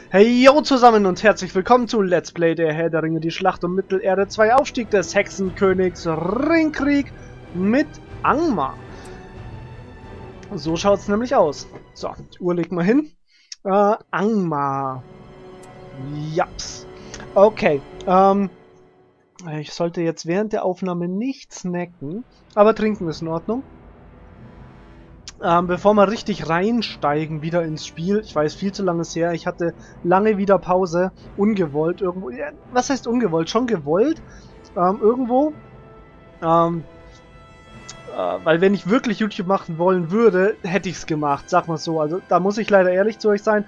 Hey yo zusammen und herzlich willkommen zu Let's Play der Herr der Ringe, die Schlacht um Mittelerde 2, Aufstieg des Hexenkönigs Ringkrieg mit Angmar. So schaut es nämlich aus. So, die Uhr legt mal hin. Angmar. Japs. Okay, ich sollte jetzt während der Aufnahme nicht snacken, aber trinken ist in Ordnung. Bevor wir richtig reinsteigen wieder ins Spiel, ich weiß, viel zu lange ist her, ich hatte lange wieder Pause, ungewollt irgendwo, ja, was heißt ungewollt, schon gewollt, irgendwo, weil wenn ich wirklich YouTube machen wollen würde, hätte ich es gemacht, sag mal so, also da muss ich leider ehrlich zu euch sein,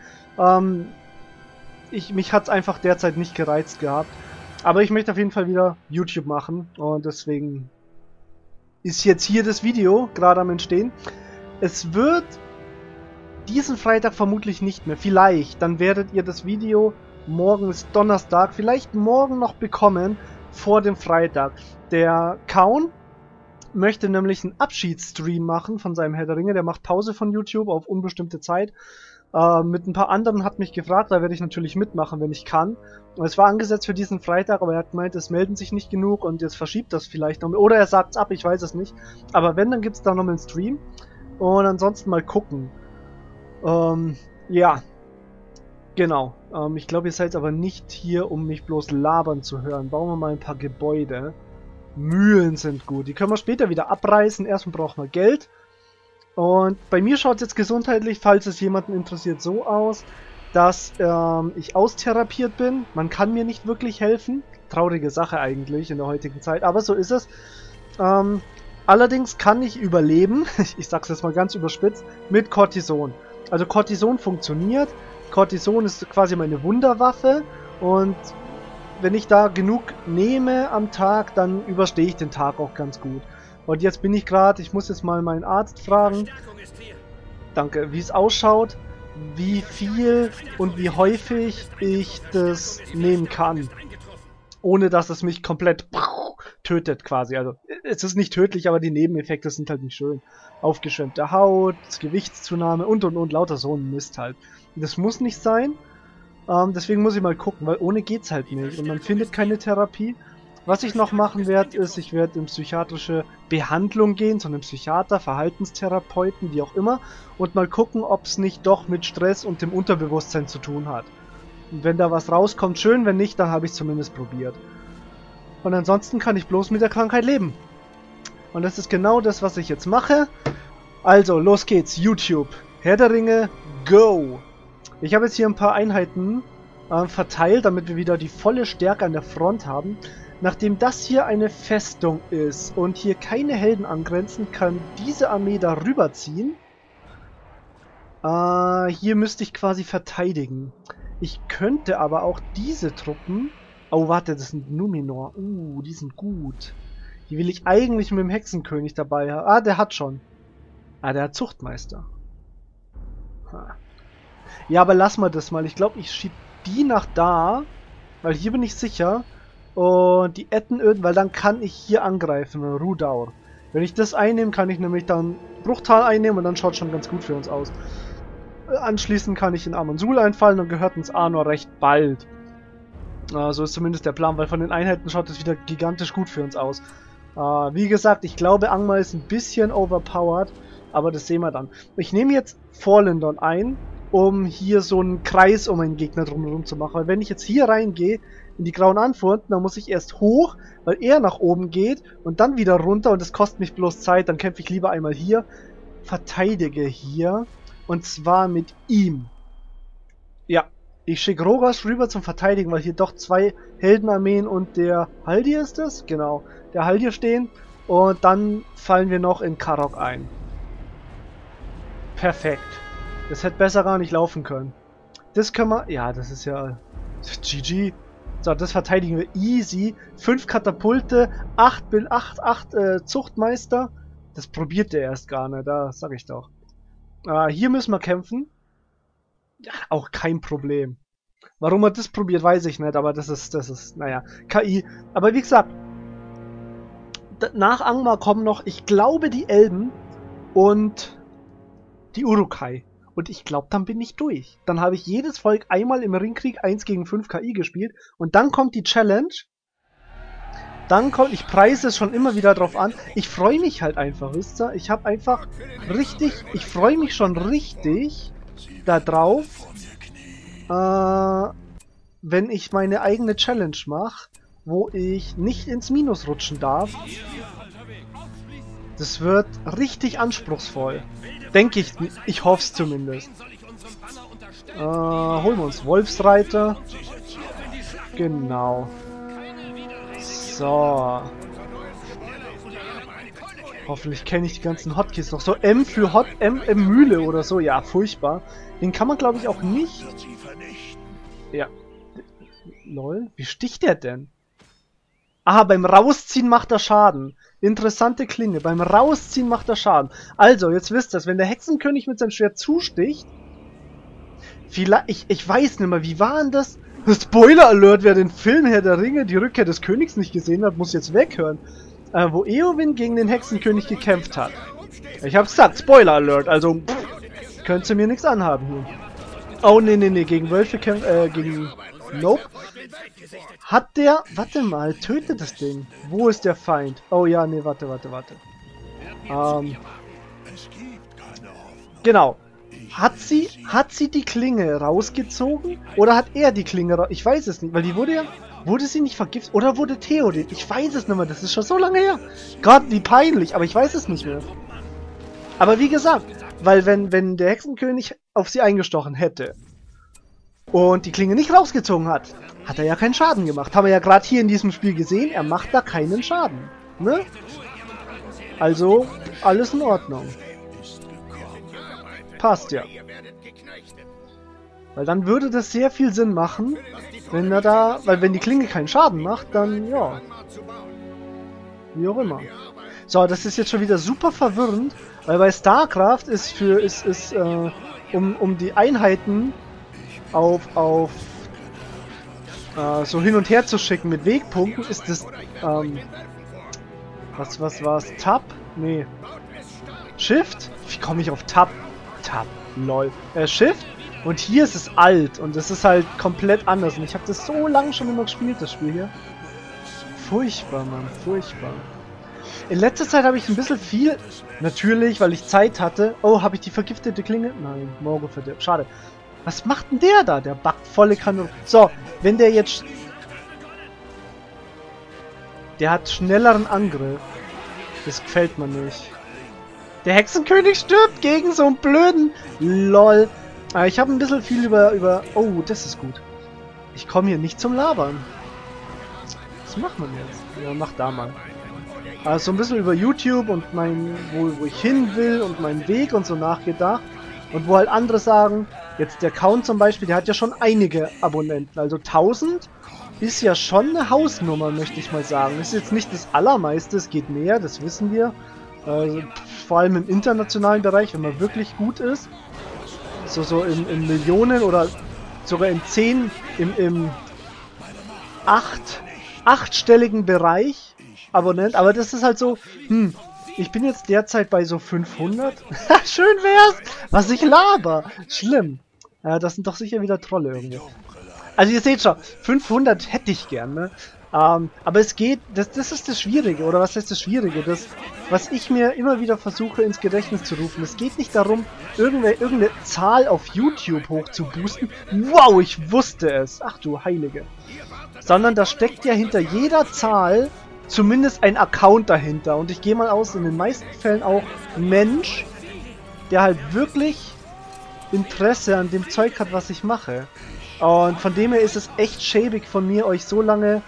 mich hat es einfach derzeit nicht gereizt gehabt, aber ich möchte auf jeden Fall wieder YouTube machen und deswegen ist jetzt hier das Video gerade am Entstehen. Es wird diesen Freitag vermutlich nicht mehr. Vielleicht, dann werdet ihr das Video, morgen ist Donnerstag, vielleicht morgen noch bekommen, vor dem Freitag. Der Kaun möchte nämlich einen Abschiedsstream machen von seinem Herr der Ringe. Der macht Pause von YouTube auf unbestimmte Zeit. Mit ein paar anderen hat mich gefragt, da werde ich natürlich mitmachen, wenn ich kann. Und es war angesetzt für diesen Freitag, aber er hat gemeint, es melden sich nicht genug und jetzt verschiebt das vielleicht noch. Oder er sagt es ab, ich weiß es nicht. Aber wenn, dann gibt es da noch mal einen Stream. Und ansonsten mal gucken. Ja. Genau. Ich glaube, ihr seid aber nicht hier, um mich bloß labern zu hören. Bauen wir mal ein paar Gebäude. Mühlen sind gut. Die können wir später wieder abreißen. Erstmal brauchen wir Geld. Und bei mir schaut es jetzt gesundheitlich, falls es jemanden interessiert, so aus, dass ich austherapiert bin. Man kann mir nicht wirklich helfen. Traurige Sache eigentlich in der heutigen Zeit. Aber so ist es. Allerdings kann ich überleben, ich sag's jetzt mal ganz überspitzt, mit Cortison. Also Cortison funktioniert, Cortison ist quasi meine Wunderwaffe und wenn ich da genug nehme am Tag, dann überstehe ich den Tag auch ganz gut. Und jetzt bin ich gerade, ich muss jetzt mal meinen Arzt fragen, danke, wie es ausschaut, wie viel und wie häufig ich das nehmen kann, ohne dass es mich komplett tötet quasi. Also es ist nicht tödlich, aber die Nebeneffekte sind halt nicht schön. Aufgeschwemmte Haut, Gewichtszunahme und lauter so ein Mist halt. Das muss nicht sein. Deswegen muss ich mal gucken, weil ohne geht's halt nicht. Und man findet keine Therapie. Was ich noch machen werde, ist, ich werde in psychiatrische Behandlung gehen, zu einem Psychiater, Verhaltenstherapeuten, wie auch immer, und mal gucken, ob es nicht doch mit Stress und dem Unterbewusstsein zu tun hat. Und wenn da was rauskommt, schön, wenn nicht, dann habe ich es zumindest probiert. Und ansonsten kann ich bloß mit der Krankheit leben. Und das ist genau das, was ich jetzt mache. Also, los geht's. YouTube. Herr der Ringe, go! Ich habe jetzt hier ein paar Einheiten verteilt, damit wir wieder die volle Stärke an der Front haben. Nachdem das hier eine Festung ist und hier keine Helden angrenzen, kann diese Armee darüber ziehen. Hier müsste ich quasi verteidigen. Ich könnte aber auch diese Truppen... Oh, warte, das sind Numenor. Die sind gut. Die will ich eigentlich mit dem Hexenkönig dabei haben. Ah, der hat schon. Ah, der hat Zuchtmeister. Ja, aber lass mal das mal. Ich glaube, ich schieb die nach da. Weil hier bin ich sicher. Und die Ettenöden, weil dann kann ich hier angreifen. Rudaur. Wenn ich das einnehme, kann ich nämlich dann Bruchtal einnehmen und dann schaut schon ganz gut für uns aus. Anschließend kann ich in Amansul einfallen und gehört uns Arnor recht bald. So ist zumindest der Plan, weil von den Einheiten schaut es wieder gigantisch gut für uns aus. Wie gesagt, ich glaube, Angmar ist ein bisschen overpowered, aber das sehen wir dann. Ich nehme jetzt Vorlindon ein, um hier so einen Kreis um einen Gegner drumherum zu machen. Weil wenn ich jetzt hier reingehe, in die grauen Anfurten, dann muss ich erst hoch, weil er nach oben geht und dann wieder runter und das kostet mich bloß Zeit. Dann kämpfe ich lieber einmal hier, verteidige hier und zwar mit ihm. Ja. Ich schicke Rogas rüber zum Verteidigen, weil hier doch zwei Heldenarmeen und der Haldir ist es? Genau, der Haldir stehen. Und dann fallen wir noch in Karok ein. Perfekt. Das hätte besser gar nicht laufen können. Das können wir... Ja, das ist ja... GG. So, das verteidigen wir easy. 5 Katapulte, 8 Zuchtmeister. Das probiert der erst gar nicht, da sag ich doch. Hier müssen wir kämpfen. Ja, auch kein Problem. Warum er das probiert, weiß ich nicht, aber das ist, naja, KI. Aber wie gesagt, nach Angmar kommen noch, ich glaube, die Elben und die Uruk-hai. Und ich glaube, dann bin ich durch. Dann habe ich jedes Volk einmal im Ringkrieg 1 gegen 5 KI gespielt. Und dann kommt die Challenge. Dann kommt, ich preise es schon immer wieder drauf an. Ich freue mich halt einfach, wisst ihr? Ich habe einfach richtig, ich freue mich schon richtig da drauf, wenn ich meine eigene Challenge mache, wo ich nicht ins Minus rutschen darf. Das wird richtig anspruchsvoll. Denke ich, ich hoffe es zumindest. Holen wir uns Wolfsreiter. Genau. So. Hoffentlich kenne ich die ganzen Hotkeys noch. So M für Hot, M Mühle oder so. Ja, furchtbar. Den kann man, glaube ich, auch nicht... Ja. Lol. Wie sticht der denn? Aha, beim Rausziehen macht er Schaden. Interessante Klinge. Beim Rausziehen macht er Schaden. Also, jetzt wisst ihr, wenn der Hexenkönig mit seinem Schwert zusticht... Vielleicht... Ich weiß nicht mehr, wie war denn das? Spoiler Alert, wer den Film Herr der Ringe, die Rückkehr des Königs nicht gesehen hat, muss jetzt weghören. Wo Eowyn gegen den Hexenkönig gekämpft hat. Ich hab's gesagt, Spoiler Alert, also könnt ihr mir nichts anhaben hier. Oh, nee, gegen Wölfe kämpft, gegen... Nope. Hat der... Warte mal, tötet das Ding. Wo ist der Feind? Oh ja, nee, warte. Genau. Hat sie die Klinge rausgezogen? Oder hat er die Klinge raus... Ich weiß es nicht, weil die wurde ja... Wurde sie nicht vergiftet? Oder wurde Theoden? Ich weiß es nicht mehr, das ist schon so lange her. Gott, wie peinlich, aber ich weiß es nicht mehr. Aber wie gesagt, weil wenn der Hexenkönig auf sie eingestochen hätte und die Klinge nicht rausgezogen hat, hat er ja keinen Schaden gemacht. Haben wir ja gerade hier in diesem Spiel gesehen, er macht da keinen Schaden. Ne? Also, alles in Ordnung. Passt ja. Weil dann würde das sehr viel Sinn machen, wenn er da... Weil wenn die Klinge keinen Schaden macht, dann ja. Wie auch immer. So, das ist jetzt schon wieder super verwirrend, weil bei StarCraft ist um die Einheiten auf so hin und her zu schicken mit Wegpunkten, ist das was war's? Tab? Nee. Shift? Wie komme ich auf Tab? Tab, lol. Shift? Und hier ist es alt und es ist halt komplett anders. Und ich habe das so lange schon immer gespielt, das Spiel hier. Furchtbar, Mann, furchtbar. In letzter Zeit habe ich ein bisschen viel... Natürlich, weil ich Zeit hatte. Oh, habe ich die vergiftete Klinge? Nein, Morgo verdirbt. Schade. Was macht denn der da? Der backt volle Kanone. So, wenn der jetzt... Der hat schnelleren Angriff. Das gefällt mir nicht. Der Hexenkönig stirbt gegen so einen blöden... LOL. Ich habe ein bisschen viel über... Oh, das ist gut. Ich komme hier nicht zum Labern. Was macht man jetzt? Ja, mach da mal. Also ein bisschen über YouTube und wo ich hin will und meinen Weg und so nachgedacht. Und wo halt andere sagen, jetzt der Count zum Beispiel, der hat ja schon einige Abonnenten. Also 1000 ist ja schon eine Hausnummer, möchte ich mal sagen. Ist jetzt nicht das Allermeiste, es geht mehr, das wissen wir. Vor allem im internationalen Bereich, wenn man wirklich gut ist. So in Millionen oder sogar in 10, im 8-stelligen Bereich Abonnent. Aber das ist halt so, ich bin jetzt derzeit bei so 500. Schön wär's, was ich laber. Schlimm. Das sind doch sicher wieder Trolle irgendwo. Also ihr seht schon, 500 hätte ich gern, ne? Aber es geht, das ist das Schwierige, oder was heißt das Schwierige? Das, was ich mir immer wieder versuche ins Gedächtnis zu rufen. Es geht nicht darum, irgendeine Zahl auf YouTube hoch zu boosten. Wow, ich wusste es. Ach du Heilige. Sondern da steckt ja hinter jeder Zahl zumindest ein Account dahinter. Und ich gehe mal aus, in den meisten Fällen auch ein Mensch, der halt wirklich Interesse an dem Zeug hat, was ich mache. Und von dem her ist es echt schäbig von mir, euch so lange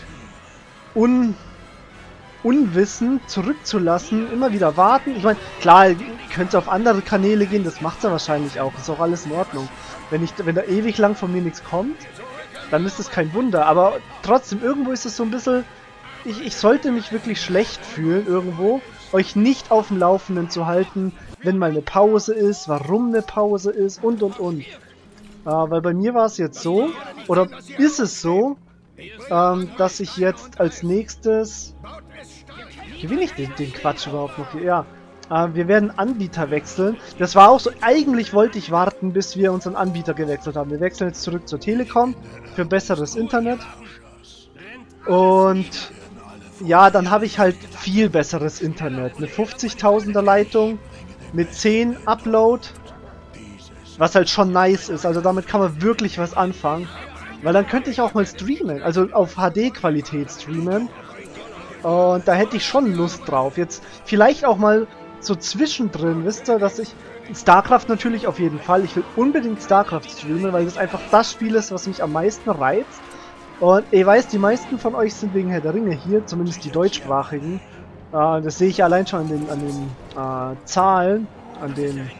unwissend zurückzulassen, immer wieder warten. Ich meine, klar, ihr könnt auf andere Kanäle gehen, das macht er wahrscheinlich auch, ist auch alles in Ordnung. Wenn da ewig lang von mir nichts kommt, dann ist es kein Wunder, aber trotzdem, irgendwo ist es so ein bisschen, ich sollte mich wirklich schlecht fühlen, irgendwo, euch nicht auf dem Laufenden zu halten, wenn mal eine Pause ist, warum eine Pause ist und. Weil bei mir war es jetzt so, oder ist es so, dass ich jetzt als nächstes... Gewinne ich den Quatsch überhaupt noch hier? Ja. Wir werden Anbieter wechseln. Das war auch so, eigentlich wollte ich warten, bis wir unseren Anbieter gewechselt haben. Wir wechseln jetzt zurück zur Telekom für besseres Internet. Und ja, dann habe ich halt viel besseres Internet. Eine 50.000er Leitung mit 10 Upload, was halt schon nice ist. Also damit kann man wirklich was anfangen. Weil dann könnte ich auch mal streamen, also auf HD-Qualität streamen. Und da hätte ich schon Lust drauf. Jetzt vielleicht auch mal so zwischendrin, wisst ihr, dass ich... StarCraft natürlich auf jeden Fall. Ich will unbedingt StarCraft streamen, weil das einfach das Spiel ist, was mich am meisten reizt. Und ich weiß, die meisten von euch sind wegen Herr der Ringe hier, zumindest die deutschsprachigen. Das sehe ich allein schon an den Zahlen, an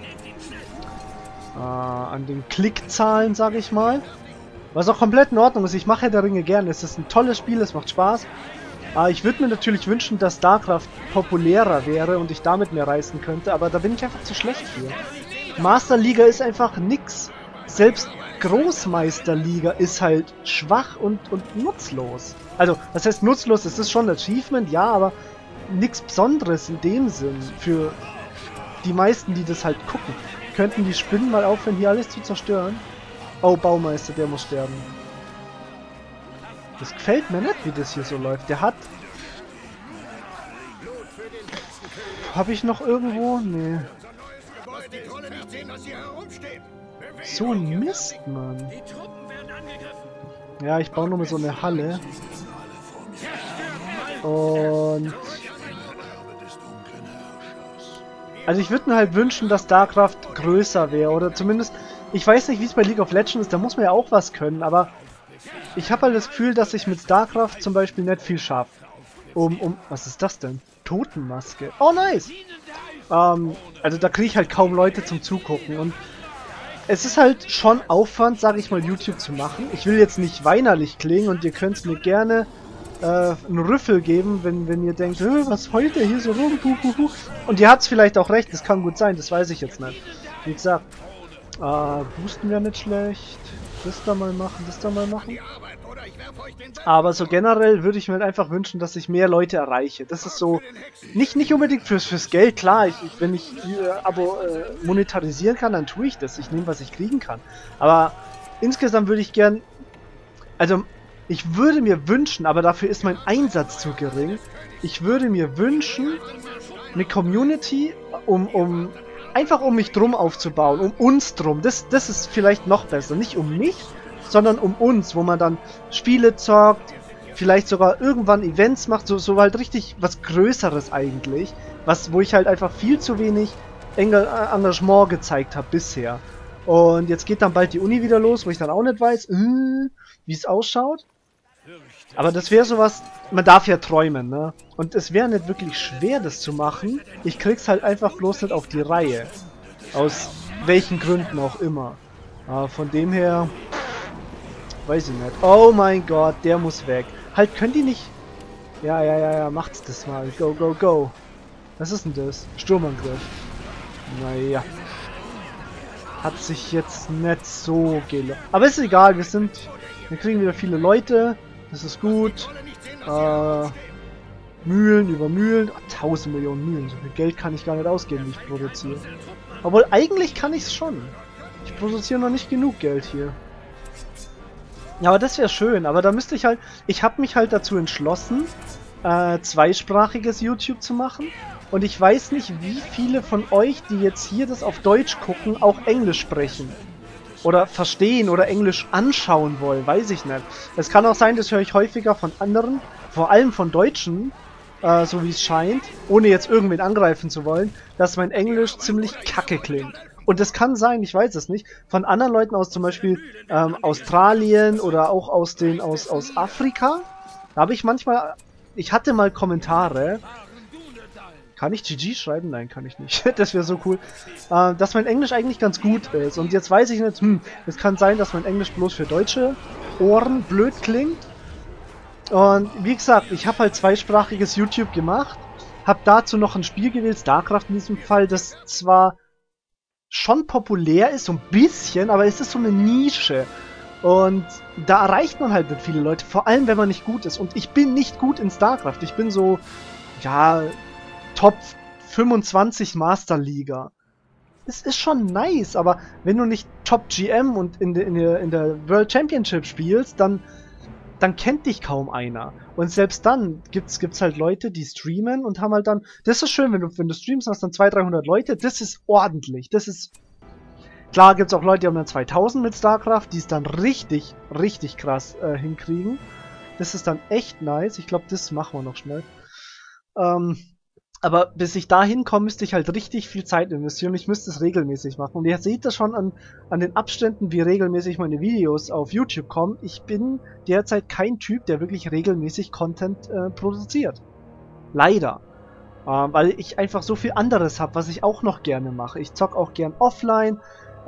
den Klickzahlen, sage ich mal. Was auch komplett in Ordnung ist. Ich mache Herr der Ringe gerne. Es ist ein tolles Spiel, es macht Spaß. Ich würde mir natürlich wünschen, dass StarCraft populärer wäre und ich damit mehr reißen könnte, aber da bin ich einfach zu schlecht für. Masterliga ist einfach nix. Selbst Großmeisterliga ist halt schwach und nutzlos. Also, das heißt nutzlos, es ist schon ein Achievement, ja, aber nichts Besonderes in dem Sinn für die meisten, die das halt gucken. Könnten die Spinnen mal aufhören, hier alles zu zerstören? Oh, Baumeister, der muss sterben. Das gefällt mir nicht, wie das hier so läuft. Der hat... Habe ich noch irgendwo? Nee. So ein Mist, Mann. Ja, ich baue nur mal so eine Halle. Und... Also ich würde mir halt wünschen, dass StarCraft größer wäre. Oder zumindest... Ich weiß nicht, wie es bei League of Legends ist. Da muss man ja auch was können, aber... Ich habe halt das Gefühl, dass ich mit StarCraft zum Beispiel nicht viel schaffe. Was ist das denn? Totenmaske. Oh, nice! Also da kriege ich halt kaum Leute zum Zugucken. Und es ist halt schon Aufwand, sage ich mal, YouTube zu machen. Ich will jetzt nicht weinerlich klingen und ihr könnt mir gerne einen Rüffel geben, wenn ihr denkt, was heult der hier so rum? Und ihr habt vielleicht auch recht, das kann gut sein, das weiß ich jetzt nicht. Wie gesagt, boosten wäre nicht schlecht. Das da mal machen, das da mal machen. Aber so generell würde ich mir halt einfach wünschen, dass ich mehr Leute erreiche. Das ist so, nicht unbedingt fürs Geld, klar, wenn ich Abo monetarisieren kann, dann tue ich das. Ich nehme, was ich kriegen kann. Aber insgesamt würde ich gern, also ich würde mir wünschen, aber dafür ist mein Einsatz zu gering, ich würde mir wünschen, eine Community, einfach um mich drum aufzubauen, um uns drum. Das ist vielleicht noch besser. Nicht um mich, sondern um uns, wo man dann Spiele zockt, vielleicht sogar irgendwann Events macht, so halt richtig was Größeres eigentlich, wo ich halt einfach viel zu wenig Engagement gezeigt habe bisher. Und jetzt geht dann bald die Uni wieder los, wo ich dann auch nicht weiß, wie es ausschaut. Aber das wäre sowas, man darf ja träumen, ne? Und es wäre nicht wirklich schwer, das zu machen. Ich krieg's halt einfach bloß nicht auf die Reihe. Aus welchen Gründen auch immer. Von dem her... Weiß ich nicht. Oh mein Gott, der muss weg. Halt, können die nicht... Ja, macht's das mal. Go, go, go. Was ist denn das? Sturmangriff. Naja. Hat sich jetzt nicht so gelohnt. Aber ist egal, wir kriegen wieder viele Leute. Das ist gut. Mühlen über Mühlen. 1000 Millionen Mühlen. So viel Geld kann ich gar nicht ausgeben, wie ich produziere. Obwohl, eigentlich kann ich es schon. Ich produziere noch nicht genug Geld hier. Ja, aber das wäre schön. Aber da müsste ich halt... Ich habe mich halt dazu entschlossen, zweisprachiges YouTube zu machen. Und ich weiß nicht, wie viele von euch, die jetzt hier das auf Deutsch gucken, auch Englisch sprechen. Oder verstehen oder Englisch anschauen wollen, weiß ich nicht. Es kann auch sein, das höre ich häufiger von anderen, vor allem von Deutschen, so wie es scheint, ohne jetzt irgendwen angreifen zu wollen, dass mein Englisch ziemlich kacke klingt. Und das kann sein, ich weiß es nicht, von anderen Leuten aus zum Beispiel Australien oder auch aus Afrika. Da habe ich manchmal, ich hatte mal Kommentare. Kann ich GG schreiben? Nein, kann ich nicht. Das wäre so cool. Dass mein Englisch eigentlich ganz gut ist. Und jetzt weiß ich nicht, es kann sein, dass mein Englisch bloß für deutsche Ohren blöd klingt. Und wie gesagt, ich habe halt zweisprachiges YouTube gemacht. Habe dazu noch ein Spiel gewählt, StarCraft in diesem Fall, das zwar schon populär ist, so ein bisschen, aber es ist so eine Nische. Und da erreicht man halt nicht viele Leute, vor allem wenn man nicht gut ist. Und ich bin nicht gut in StarCraft. Ich bin so, ja... Top 25 Master-Liga. Es ist schon nice, aber wenn du nicht Top GM und in der World Championship spielst, dann kennt dich kaum einer. Und selbst dann gibt's halt Leute, die streamen und haben halt dann, das ist schön, wenn du streamst, hast dann 200, 300 Leute, das ist ordentlich, das ist, klar gibt's auch Leute, die haben dann 2000 mit StarCraft, die es dann richtig, richtig krass hinkriegen. Das ist dann echt nice, ich glaube, das machen wir noch schnell. Aber bis ich da hinkomme, müsste ich halt richtig viel Zeit investieren und ich müsste es regelmäßig machen. Und ihr seht das schon an den Abständen, wie regelmäßig meine Videos auf YouTube kommen. Ich bin derzeit kein Typ, der wirklich regelmäßig Content produziert. Leider. Weil ich einfach so viel anderes habe, was ich auch noch gerne mache. Ich zock auch gern offline.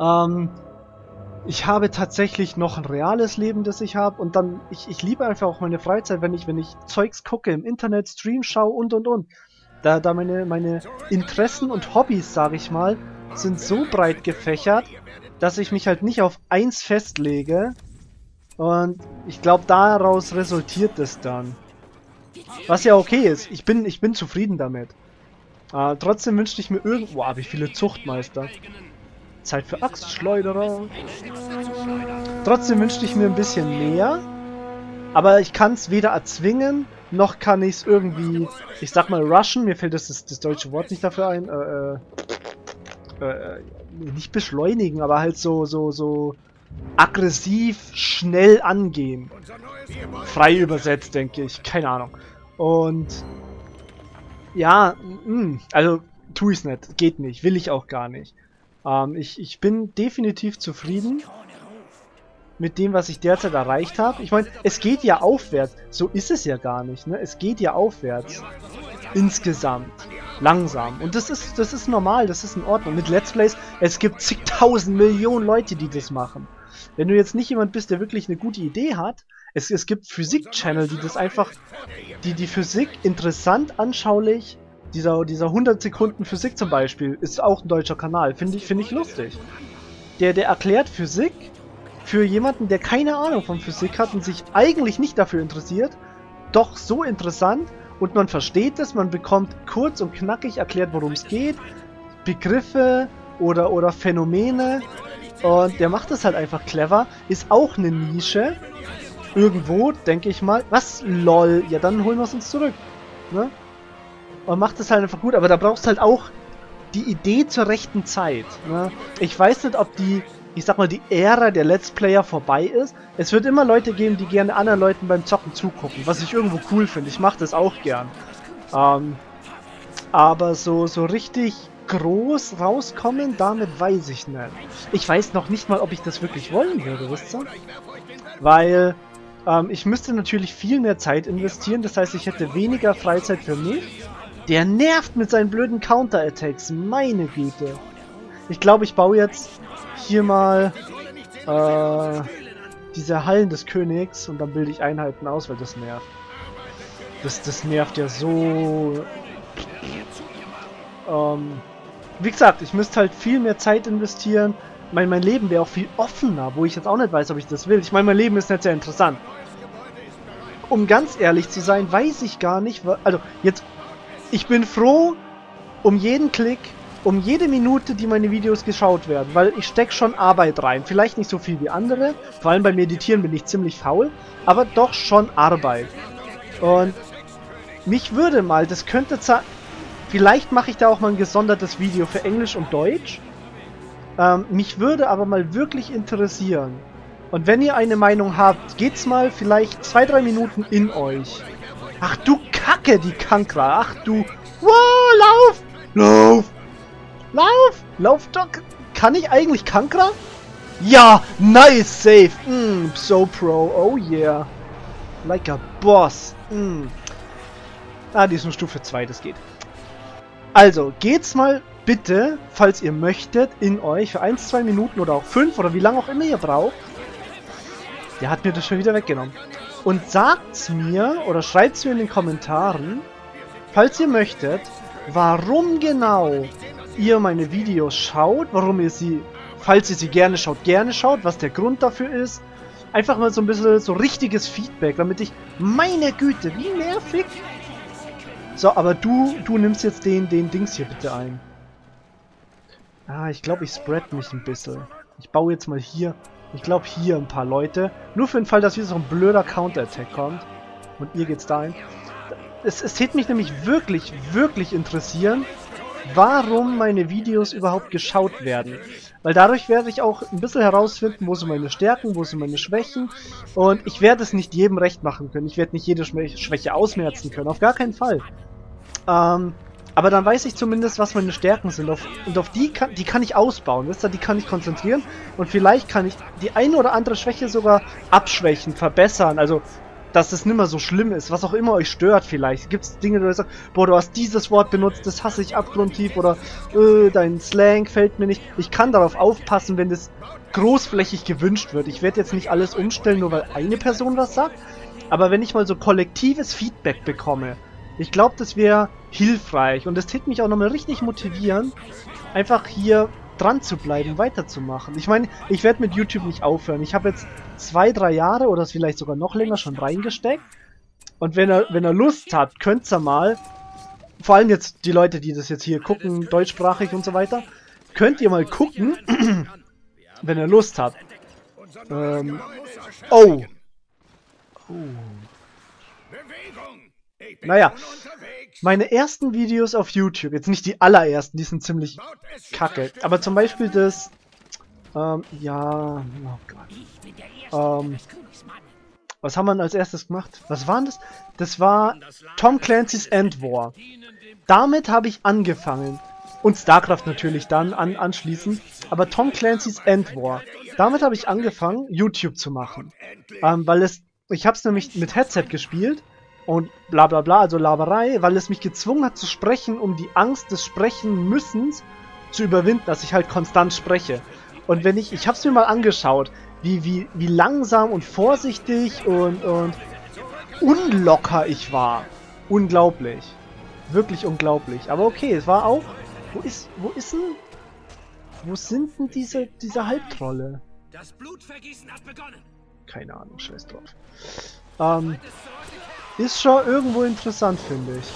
Ich habe tatsächlich noch ein reales Leben, das ich habe. Und dann, ich liebe einfach auch meine Freizeit, wenn ich Zeugs gucke, im Internet, Stream schaue und. Da meine Interessen und Hobbys, sage ich mal, sind so breit gefächert, dass ich mich halt nicht auf eins festlege. Und ich glaube, daraus resultiert es dann. Was ja okay ist. Ich bin zufrieden damit. Trotzdem wünschte ich mir irgendwo... Boah, wie viele Zuchtmeister. Zeit für Axtschleuderer. Trotzdem wünschte ich mir ein bisschen mehr. Aber ich kann es weder erzwingen, noch kann ich es irgendwie, ich sag mal, rushen. Mir fällt das deutsche Wort nicht dafür ein. Nicht beschleunigen, aber halt so aggressiv schnell angehen. Frei übersetzt, denke ich. Keine Ahnung. Und ja, also tue ich es nicht. Geht nicht. Will ich auch gar nicht. Ich bin definitiv zufrieden mit dem, was ich derzeit erreicht habe. Ich meine, es geht ja aufwärts. So ist es ja gar nicht, ne? Es geht ja aufwärts. Insgesamt. Langsam. Und das ist normal, das ist in Ordnung. Mit Let's Plays, es gibt zigtausend Millionen Leute, die das machen. Wenn du jetzt nicht jemand bist, der wirklich eine gute Idee hat, es gibt Physik-Channel, die das einfach, die Physik interessant, anschaulich, dieser 100 Sekunden Physik zum Beispiel, ist auch ein deutscher Kanal, finde ich lustig. Der erklärt Physik für jemanden, der keine Ahnung von Physik hat und sich eigentlich nicht dafür interessiert, doch so interessant und man versteht es, man bekommt kurz und knackig erklärt, worum es geht, Begriffe oder Phänomene und der macht das halt einfach clever, ist auch eine Nische, irgendwo, denke ich mal, was, lol, ja dann holen wir es uns zurück, ne? Und macht es halt einfach gut, aber da brauchst du halt auch die Idee zur rechten Zeit, ne? Ich weiß nicht, ob die Ära der Let's Player vorbei ist. Es wird immer Leute geben, die gerne anderen Leuten beim Zocken zugucken, was ich irgendwo cool finde. Ich mache das auch gern. Aber so richtig groß rauskommen, damit weiß ich nicht. Ich weiß noch nicht mal, ob ich das wirklich wollen würde, wisst ihr? Weil ich müsste natürlich viel mehr Zeit investieren, das heißt, ich hätte weniger Freizeit für mich. Der nervt mit seinen blöden Counter-Attacks, meine Güte. Ich glaube, ich baue jetzt hier mal diese Hallen des Königs und dann bilde ich Einheiten aus, weil das nervt. Das nervt ja so. Wie gesagt, ich müsste halt viel mehr Zeit investieren. Mein Leben wäre auch viel offener, wo ich jetzt auch nicht weiß, ob ich das will. Ich meine, mein Leben ist nicht sehr interessant. Um ganz ehrlich zu sein, weiß ich gar nicht, also jetzt, ich bin froh um jeden Klick, um jede Minute, die meine Videos geschaut werden, weil ich stecke schon Arbeit rein. Vielleicht nicht so viel wie andere, vor allem beim Meditieren bin ich ziemlich faul, aber doch schon Arbeit. Und mich würde mal, das könnte vielleicht mache ich da auch mal ein gesondertes Video für Englisch und Deutsch. Mich würde aber mal wirklich interessieren. Und wenn ihr eine Meinung habt, geht's mal vielleicht 2-3 Minuten in euch. Ach du Kacke, die Kankra. Ach du... Wow, lauf! Lauf! Lauf! Lauf doch! Kann ich eigentlich Kankra? Ja! Nice save! So pro. Oh yeah. Like a boss. Ah, die ist nur Stufe 2, das geht. Also, geht's mal bitte, falls ihr möchtet, in euch für 1-2 Minuten oder auch 5 oder wie lange auch immer ihr braucht. Der hat mir das schon wieder weggenommen. Und sagt's mir oder schreibt's mir in den Kommentaren, falls ihr möchtet, warum genau ihr meine Videos schaut, warum ihr sie, falls ihr sie gerne schaut, was der Grund dafür ist. Einfach mal so ein bisschen so richtiges Feedback, damit ich, meine Güte, wie nervig. So, aber du nimmst jetzt den Dings hier bitte ein. Ah, ich glaube, ich spread mich ein bisschen. Ich baue jetzt mal hier, ich glaube hier ein paar Leute. Nur für den Fall, dass wieder so ein blöder Counter-Attack kommt. Und ihr geht's dahin. Es hätte mich nämlich wirklich, wirklich interessieren, warum meine Videos überhaupt geschaut werden. Weil dadurch werde ich auch ein bisschen herausfinden, wo sind meine Stärken, wo sind meine Schwächen. Und ich werde es nicht jedem recht machen können. Ich werde nicht jede Schwäche ausmerzen können. Auf gar keinen Fall. Aber dann weiß ich zumindest, was meine Stärken sind. Und auf die kann ich ausbauen. Wisst ihr, die kann ich konzentrieren. Und vielleicht kann ich die eine oder andere Schwäche sogar abschwächen, verbessern. Also, dass es nicht mehr so schlimm ist. Was auch immer euch stört vielleicht. Gibt es Dinge, wo ihr sagt, boah, du hast dieses Wort benutzt, das hasse ich abgrundtief. Oder dein Slang fällt mir nicht. Ich kann darauf aufpassen, wenn das großflächig gewünscht wird. Ich werde jetzt nicht alles umstellen, nur weil eine Person was sagt. Aber wenn ich mal so kollektives Feedback bekomme, ich glaube, das wäre hilfreich. Und das täte mich auch nochmal richtig motivieren, einfach hier dran zu bleiben, weiterzumachen. Ich meine, ich werde mit YouTube nicht aufhören. Ich habe jetzt 2, 3 Jahre oder vielleicht sogar noch länger schon reingesteckt. Und wenn er Lust hat, könnt ihr mal, vor allem jetzt die Leute, die das jetzt hier gucken, deutschsprachig und so weiter, könnt ihr mal gucken, wenn er Lust hat. Oh. Naja, meine ersten Videos auf YouTube, jetzt nicht die allerersten, die sind ziemlich kacke, aber zum Beispiel das, ja, oh Gott, was haben wir als erstes gemacht? Was war das? Das war Tom Clancy's End War. Damit habe ich angefangen. Und StarCraft natürlich dann anschließend, aber Tom Clancy's End War. Damit habe ich angefangen, YouTube zu machen. Weil ich habe es nämlich mit Headset gespielt. Und bla bla bla, also Laberei, weil es mich gezwungen hat zu sprechen, um die Angst des Sprechen-Müssens zu überwinden, dass ich halt konstant spreche. Und wenn ich hab's mir mal angeschaut, wie langsam und vorsichtig und unlocker ich war. Unglaublich. Wirklich unglaublich. Aber okay, es war auch... Wo sind denn diese Halbtrolle? Das Blutvergießen hat begonnen. Keine Ahnung, scheiß drauf. Ist schon irgendwo interessant, finde ich.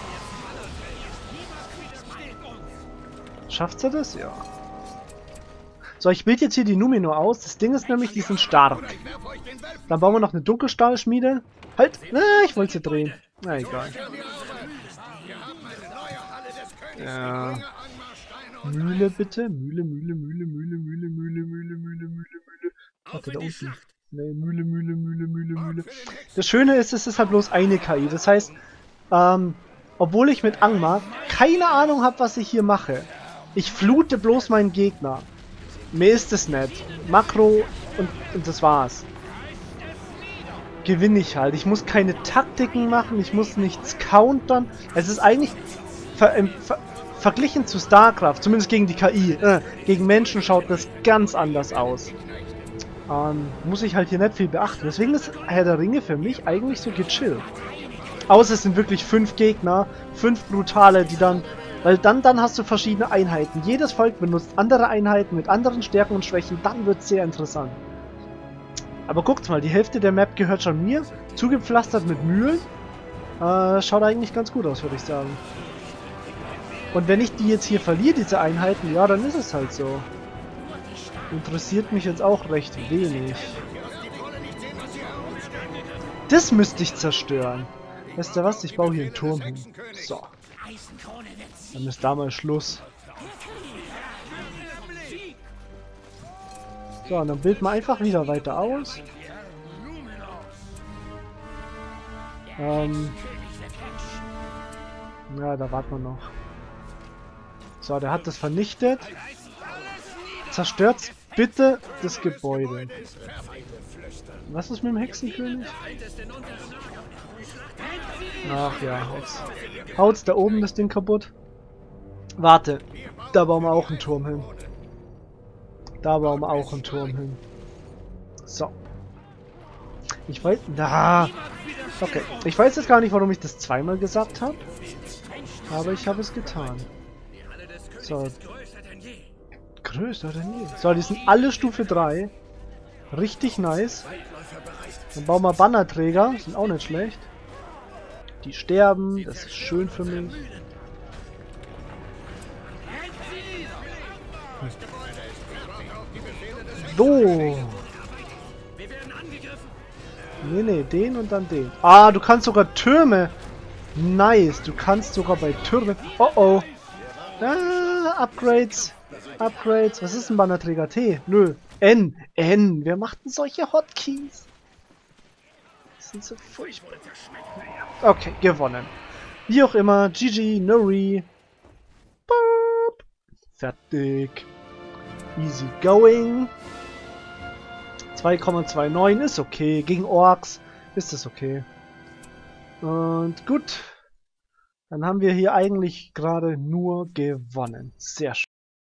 Schafft sie das? Ja. So, ich bilde jetzt hier die Numino aus. Das Ding ist nämlich, die sind stark. Dann bauen wir noch eine Dunkelstahlschmiede. Halt! Ich wollte sie drehen. Na, egal. Ja. Mühle bitte. Mühle. Warte, da unten. Nee, Mühle. Das Schöne ist, es ist halt bloß eine KI. Das heißt, obwohl ich mit Angmar keine Ahnung habe, was ich hier mache, ich flute bloß meinen Gegner. Mir ist es nicht. Makro und das war's. Gewinne ich halt. Ich muss keine Taktiken machen, ich muss nichts countern. Es ist eigentlich verglichen zu StarCraft, zumindest gegen die KI. Gegen Menschen schaut das ganz anders aus. Muss ich halt hier nicht viel beachten. Deswegen ist Herr der Ringe für mich eigentlich so gechillt. Außer es sind wirklich 5 Gegner, 5 brutale, die dann... Weil dann hast du verschiedene Einheiten. Jedes Volk benutzt andere Einheiten mit anderen Stärken und Schwächen. Dann wird es sehr interessant. Aber guckt mal, die Hälfte der Map gehört schon mir. Zugepflastert mit Mühlen. Schaut eigentlich ganz gut aus, würde ich sagen. Und wenn ich die jetzt hier verliere, diese Einheiten, ja, dann ist es halt so. Interessiert mich jetzt auch recht wenig. Das müsste ich zerstören. Weißt du was? Ich baue hier einen Turm hin. So. Dann ist da mal Schluss. So, und dann bilden wir einfach wieder weiter aus. Ja, da warten wir noch. So, der hat das vernichtet. Zerstört bitte das Gebäude. Was ist mit dem Hexenkönig? Ach ja, jetzt haut's da oben das Ding kaputt. Warte, da bauen wir auch einen Turm hin. Da bauen wir auch einen Turm hin. So. Ich weiß... Okay. Ich weiß jetzt gar nicht, warum ich das zweimal gesagt habe. Aber ich habe es getan. So. Größer denn je. So, die sind alle Stufe 3. Richtig nice. Dann bauen wir Bannerträger. Sind auch nicht schlecht. Die sterben, das ist schön für mich. So. Wir werden angegriffen. Nee, den und dann den. Ah, du kannst sogar Türme. Nice, du kannst sogar bei Türmen. Oh oh. Ah, Upgrades. Upgrades. Was ist ein Bannerträger? T? Nö. N. N. Wer macht denn solche Hotkeys? Das sind so furchtbar. Okay, gewonnen. Wie auch immer. GG, Nuri. Boop. Fertig. Easy going. 2,29 ist okay. Gegen Orks ist das okay. Und gut. Dann haben wir hier eigentlich gerade nur gewonnen. Sehr schön.